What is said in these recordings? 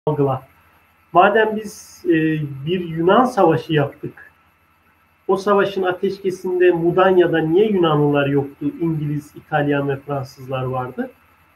algıla. Madem biz bir Yunan savaşı yaptık, o savaşın ateşkesinde Mudanya'da niye Yunanlılar yoktu? İngiliz, İtalyan ve Fransızlar vardı.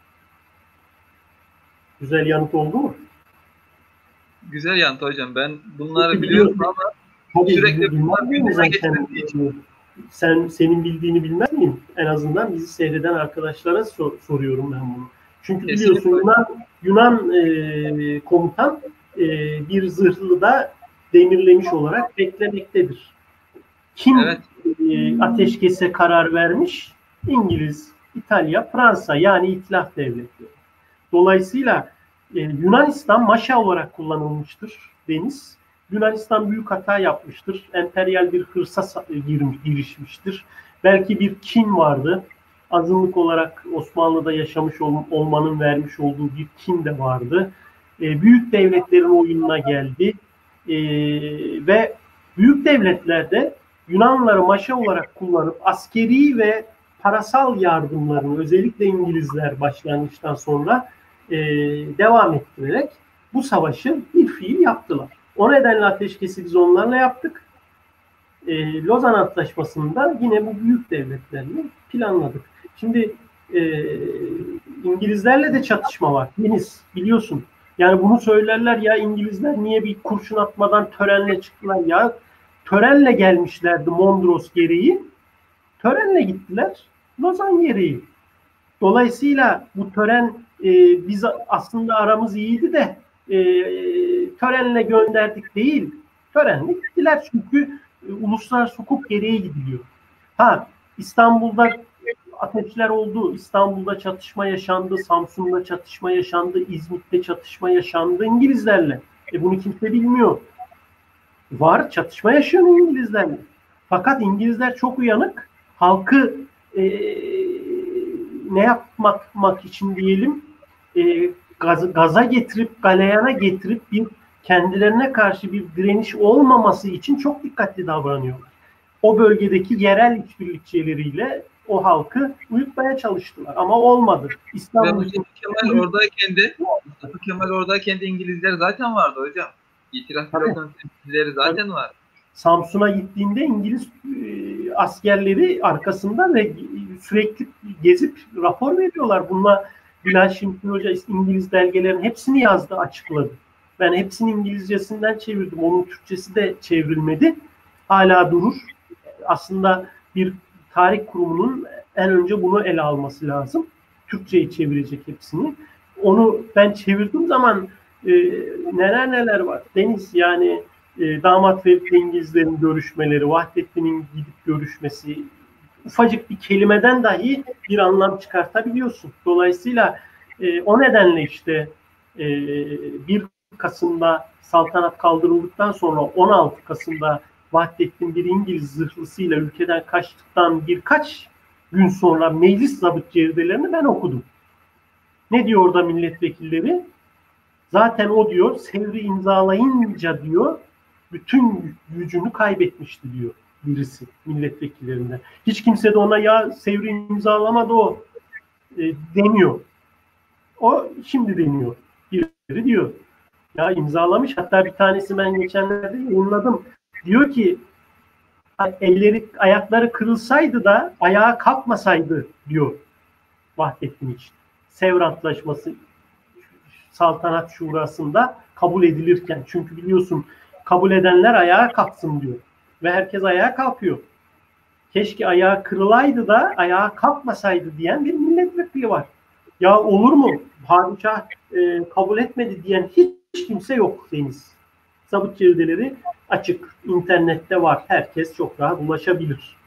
Güzel yanıt oldu mu? Güzel yanıt hocam. Ben bunları biliyorum Biliyorsun. ama Tabii sürekli bilmez bunlar miyim gündeme zaten? getirildiği için. Senin bildiğini bilmez miyim? En azından bizi seyreden arkadaşlara soruyorum ben bunu. Çünkü biliyorsun Kesinlikle. Yunan komutan bir zırhlı da demirlemiş olarak beklemektedir. Kim Evet. ateşkese karar vermiş? İngiliz, İtalya, Fransa, yani İtilaf devletleri. Dolayısıyla Yunanistan maşa olarak kullanılmıştır deniz. Yunanistan büyük hata yapmıştır. Emperyal bir hırsa girişmiştir. Belki bir kin vardı. Azınlık olarak Osmanlı'da yaşamış olmanın vermiş olduğu bir kin de vardı. Büyük devletlerin oyununa geldi. Ve büyük devletlerde Yunanlıları maşa olarak kullanıp askeri ve parasal yardımlarını, özellikle İngilizler başlangıçtan sonra devam ettirerek bu savaşı bir fiil yaptılar. O nedenle ateşkesi biz onlarla yaptık. Lozan Antlaşması'nda yine bu büyük devletlerle planladık. Şimdi İngilizlerle de çatışma var. Deniz, biliyorsun. Yani bunu söylerler ya, İngilizler niye bir kurşun atmadan törenle çıktılar ya. Törenle gelmişlerdi Mondros gereği. Törenle gittiler Lozan gereği. Dolayısıyla bu tören biz aslında aramız iyiydi de törenle gönderdik değil. Törenle gittiler çünkü uluslararası hukuk gereği gidiliyor. İstanbul'da ateşler oldu. İstanbul'da çatışma yaşandı. Samsun'da çatışma yaşandı. İzmit'te çatışma yaşandı İngilizlerle. Bunu kimse bilmiyor. Var, çatışma yaşıyor İngilizlerle. Fakat İngilizler çok uyanık. Halkı ne yapmak için diyelim, gaza getirip, galeyana getirip bir kendilerine karşı bir direniş olmaması için çok dikkatli davranıyorlar. O bölgedeki yerel işbirlikçileriyle o halkı uyutmaya çalıştılar ama olmadı. Ve Mustafa Kemal oradayken de İngilizler zaten vardı hocam. İtiraf Bürok'un temsilcileri zaten var. Samsun'a gittiğinde İngiliz askerleri arkasında ve sürekli gezip rapor veriyorlar. Bununla Bilal Şimşek Hoca İngiliz belgelerin hepsini yazdı, açıkladı. Ben hepsini İngilizcesinden çevirdim. Onun Türkçesi de çevrilmedi. Hala durur. Aslında bir tarih kurumunun en önce bunu ele alması lazım. Türkçe'yi çevirecek hepsini. Onu ben çevirdiğim zaman neler neler var. Deniz, yani damat Ferit İngilizlerin görüşmeleri, Vahdettin'in gidip görüşmesi, ufacık bir kelimeden dahi bir anlam çıkartabiliyorsun. Dolayısıyla o nedenle işte 1 Kasım'da saltanat kaldırıldıktan sonra 16 Kasım'da Vahdettin bir İngiliz zırhlısıyla ülkeden kaçtıktan birkaç gün sonra meclis zabıt ceridelerini ben okudum. Ne diyor orada milletvekilleri? Zaten o diyor Sevr'i imzalayınca diyor bütün gücünü kaybetmişti diyor birisi milletvekillerinden. Hiç kimse de ona ya Sevr'i imzalamadı o demiyor. O şimdi deniyor. Birileri diyor. Ya imzalamış. Hatta bir tanesi ben geçenlerde yayınladım. Diyor ki elleri ayakları kırılsaydı da ayağa kalkmasaydı diyor Vahdettin için. Sevr Antlaşması Saltanat Şurası'nda kabul edilirken, çünkü biliyorsun kabul edenler ayağa kalksın diyor. Ve herkes ayağa kalkıyor. Keşke ayağı kırılaydı da ayağa kalkmasaydı diyen bir milletvekili var. Ya olur mu? Padişah kabul etmedi diyen hiç kimse yok Deniz. Zabıt cerideleri açık. İnternette var. Herkes çok rahat ulaşabilir.